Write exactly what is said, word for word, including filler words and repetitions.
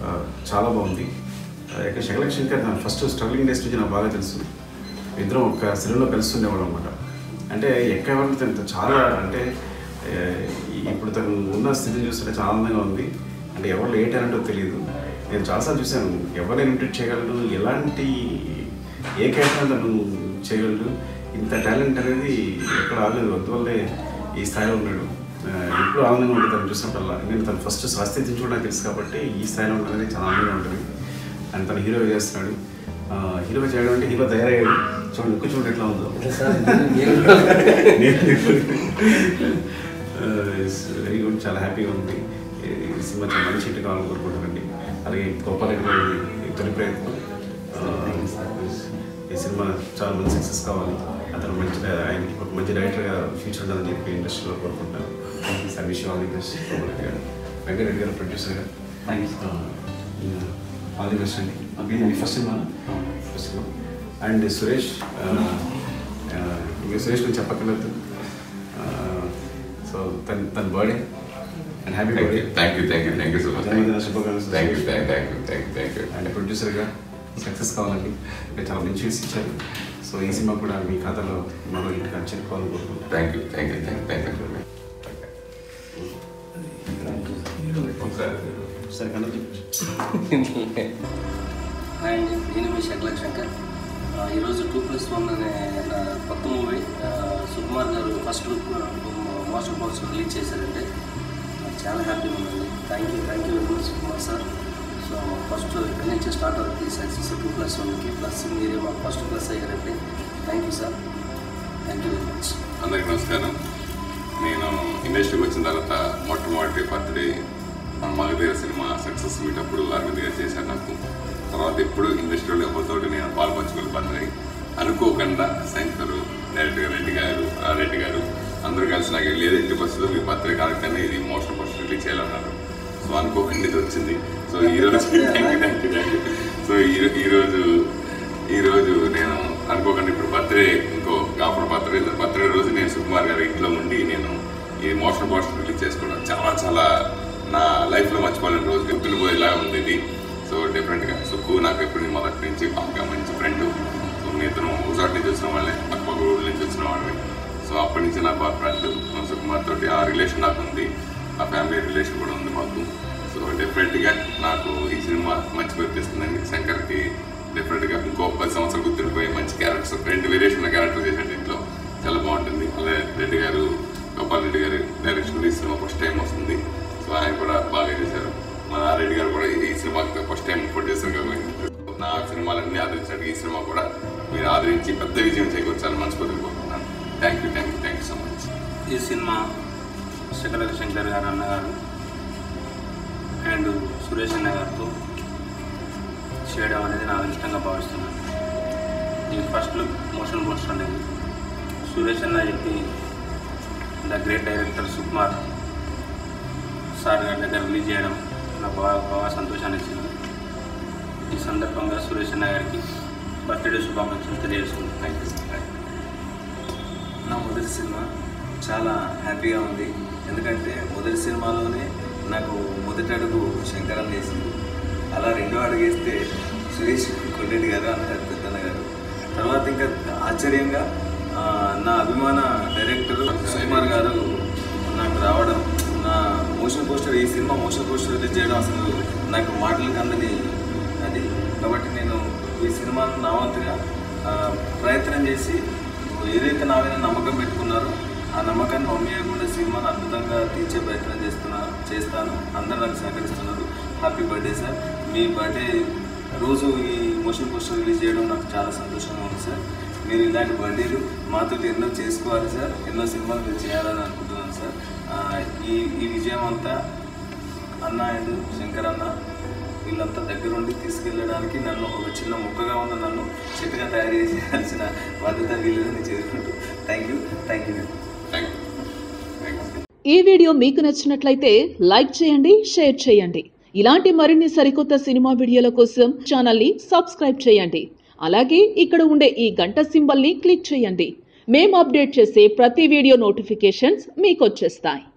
చాలా బాగుంది. ఇక్కడ శకలక్ శంకర్ నా ఫస్ట్ స్ట్రగ్లింగ్ డేస్ నుంచి నాకు బాగా తెలుసు. ఇద్దరం ఒక సినిమాలో కలిసి ఉండేవాడు అనమాట. అంటే ఎక్కడెవరిని తనతో చాలా అంటే ఇప్పుడు తను ఉన్న స్థితిని చూస్తుంటే చాలా ఆనందంగా ఉంది. అంటే ఎవరు ఏ టాలెంటో తెలియదు. నేను చాలాసార్లు చూశాను ఎవరిని ఇమిటేట్ చేయగలడు, ఎలాంటి ఏ క్యారెక్టర్ తను చేయగలడు. ఇంత టాలెంట్ అనేది ఎక్కడ ఆగలేదు, అందువల్లే ఈ స్థాయిలో ఉన్నాడు. ఎప్పుడు ఆనందంగా ఉంటుంది తను చూసినప్పుడల్లా. నేను తను ఫస్ట్ స్వస్థితిని కూడా నాకు తెలుసు కాబట్టి ఈ స్థాయిలో ఉండేది చాలా ఆనందంగా ఉంటుంది. అండ్ తను హీరోగా చేస్తున్నాడు. హీరోగా చేయడం అంటే హీరో తయారయ్యాడు. చూడండి ఎక్కువ చూడండి ఎట్లా ఉందో. వెరీ గుడ్, చాలా హ్యాపీగా ఉంది. ఈ సినిమా చాలా మంచి హిట్ కావాలని కోరుకుంటానండి. అలాగే గోపాలరెడ్డి గారి తొలి ప్రయత్నం. ఈ సినిమా చాలా మంచి సక్సెస్ కావాలి. అతను మంచి ఆయనకి ఒక మంచి డైరెక్టర్గా ఫ్యూచర్ ఉండాలని చెప్పి ఇండస్ట్రీలో కోరుకుంటాను. సార్ విషయం ఆల్ ది బెస్ట్. గోపాలరెడ్డి గారు, వెంకటరెడ్డి గారు ప్రొడ్యూసర్గా ఆల్ ది బెస్ట్ అండి. మీ first cinema first cinema and Suresh, ఇంకా సురేష్ గురించి చెప్పక్కర్లేదు. సో తన తన birthday and happy birthday. Thank you thank you thank you so much. జన్మదిన శుభాకాంక్షలు. Thank you thank thank you thank you thank you and ప్రొడ్యూసర్గా సక్సెస్ కావాలండి. ఇంకా చాలా మంచి హిట్స్ ఇచ్చారు. సో ఈ సినిమా కూడా మీ ఖాతాలో మరో హిట్గా చెప్పుకోవాలని కోరుకుంటున్నాను. Thank you thank you thank thank you సరే కన్నా హాయ్ అండి, నేను మీ శకలక్ శంకర్. ఈరోజు టూ ప్లస్ వన్ అనే కొత్త మూవీ సుకుమార్ గారు first look motion post release చేశారంటే చాలా హ్యాపీగా ఉందండి. Thank you thank you very much Sukumar sir. So first ఇక్కడి నుంచి స్టార్ట్ అవుతుంది సక్సెస్ టూ ప్లస్ వన్కి. ప్లస్ మీరే మాకు ఫస్ట్ ప్లస్ అయ్యారంటే thank you sir. Thank you very much. అందరికీ నమస్కారం. నేను ఇండస్ట్రీకి వచ్చిన తర్వాత మొట్టమొదటి బర్త్డే మగధీర సినిమా సక్సెస్ మీటప్పుడు అరవింద్ గారు చేశారు నాకు. తర్వాత ఎప్పుడు ఇండస్ట్రీలో ఎవరితోటి నేను పాల్పంచుకుని బర్త్డే అనుకోకుండా శంకరు, డైరెక్టర్ రెడ్డి గారు, రెడ్డి గారు అందరూ కలిసి నాకు లేదు ఇంటి బస్సులో మీ బర్త్డే కార్యక్రమం ఇది మోషన్ పోస్ట్ రిలీజ్ చేయాలన్నారు. సో అనుకోకుండా ఇది వచ్చింది. సో ఈరోజు thank you thank you thank you so ఈరోజు ఈరోజు నేను అనుకోకుండా ఇప్పుడు బర్త్డే ఇంకో కాపుర బర్త్డే బర్త్డే రోజు నేను సుకుమార్ గారి ఇంట్లో ఉండి నేను ఈ మోషన్ పోస్ట్ రిలీజ్ చేసుకున్నాను. చాలా చాలా నా లైఫ్లో మర్చిపోలేని రోజు గుర్తుండిపోయేలాగా ఉంది ఇది. సో డిఫరెంట్గా సుక్కు నాకు ఎప్పుడు మొదటి నుంచి బాగా మంచి ఫ్రెండ్. సో మీ ఇతను ఊసాటి నుంచి వచ్చిన వాళ్ళే, పక్క ఊళ్ళ నుంచి వచ్చిన వాళ్ళని. సో అప్పటి నుంచి నాకు బాగా ఫ్రెండ్ సుకుమార్ తోటి ఆ రిలేషన్ నాకు ఉంది, ఆ ఫ్యామిలీ రిలేషన్ కూడా ఉంది మాకు. సో డెఫినెట్గా నాకు ఈ సినిమా మంచి పేరు తెస్తుందండి. శంకర్కి డెఫినెట్గా ఇంకో పది సంవత్సరాలు గుర్తుండిపోయి మంచి క్యారెక్టర్స్ రెండు వేరియేషన్ క్యారెక్టర్ చేసే దీంట్లో చాలా బాగుంటుంది. అలాగే రెడ్డి గారు, గోపాల్ రెడ్డి గారు డైరెక్షన్ ఈ సినిమా ఫస్ట్ టైం వస్తుంది. సో ఆయన కూడా బాగా చేశారు. మన రెడ్డి గారు కూడా ఈ సినిమాకి ఫస్ట్ టైం ప్రొడ్యూసర్గా నా సినిమాలన్నీ ఆదరించినట్టు ఈ సినిమా కూడా మీరు ఆదరించి పెద్ద విజయం చేకూర్చాలని మనస్ఫూర్తిగా కోరుకుంటున్నాను. Thank you thank you thank you so much. ఈ సినిమా శకలక్ శంకర్ గారు అన్నగారు అండ్ సురేష్ అన్న గారితో చేయడం అనేది నా ఇష్టంగా భావిస్తున్నాను. ఇది ఫస్ట్ లుక్ మోషన్ పోస్టర్ అనేది సురేష్ అన్న చెప్పి the great director Sukumar sir గారి దగ్గర రిలీజ్ చేయడం నాకు బాగా బాగా సంతోషాన్ని ఇచ్చింది. ఈ సందర్భంగా సురేష్ అన్న గారికి బర్త్డే శుభాకాంక్షలు తెలియజేసుకుంటాను. Thank you. నా మొదటి సినిమా చాలా హ్యాపీగా ఉంది. ఎందుకంటే మొదటి సినిమాలోనే నాకు మొదటి అడుగు శంకరన్ వేసింది. అలా రెండో అడుగు వేస్తే సురేష్ కొండరెడ్డి గారు అన్నారు పెద్దన్న గారు. తర్వాత ఇంకా ఆశ్చర్యంగా నా అభిమాన డైరెక్టర్ సుకుమార్ గారు నాకు రావడం, నా మోషన్ పోస్టర్ ఈ సినిమా మోషన్ పోస్టర్ రిలీజ్ చేయడం అసలు నాకు మాటలకు అందని అది. కాబట్టి నేను ఈ సినిమాను నా వంతుగా ప్రయత్నం చేసి ఏదైతే నా మీద నమ్మకం పెట్టుకున్నారో ఆ నమ్మకాన్ని మమ్మీయకుండా సినిమాను అద్భుతంగా తీర్చే ప్రయత్నం చేస్తున్నాను చేస్తాను అందరూ నాకు సహకరిస్తున్నారు. Happy birthday sir. మీ బర్త్డే రోజు ఈ మోషన్ పోస్టర్ రిలీజ్ చేయడం నాకు చాలా సంతోషంగా ఉంది సార్. మీరు ఇలాంటి బర్త్డేలు మాతో ఎన్నో చేసుకోవాలి సార్, ఎన్నో సినిమాలు మీరు చేయాలని అనుకుంటున్నాను సార్. ఈ ఈ విజయం అంతా అన్న అండ్ శంకర్ అన్న వీళ్ళంతా దగ్గరుండి తీసుకెళ్ళడానికి నన్ను ఒక చిన్న ముక్కగా ఉన్న నన్ను చెట్టుగా తయారు చేయాల్సిన బాధ్యత వీళ్ళని చేరుకుంటూ thank you thank you thank you. ఈ వీడియో మీకు నచ్చినట్లయితే లైక్ చేయండి, షేర్ చేయండి. ఇలాంటి మరిన్ని సరికొత్త సినిమా వీడియోల కోసం ఛానల్ని సబ్స్క్రైబ్ చేయండి. అలాగే ఇక్కడ ఉండే ఈ గంట సింబల్ని క్లిక్ చేయండి. మేము అప్డేట్ చేసే ప్రతి వీడియో నోటిఫికేషన్స్ మీకు వచ్చేస్తాయి.